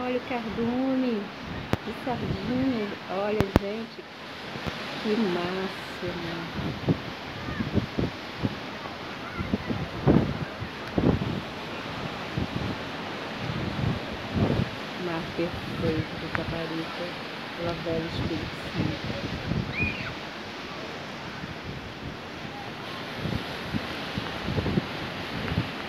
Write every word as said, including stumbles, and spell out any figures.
Olha o cardume de sardinha. Olha, gente, que máximo. Mar perfeito do Caparica, pela Velha Espírito Santo.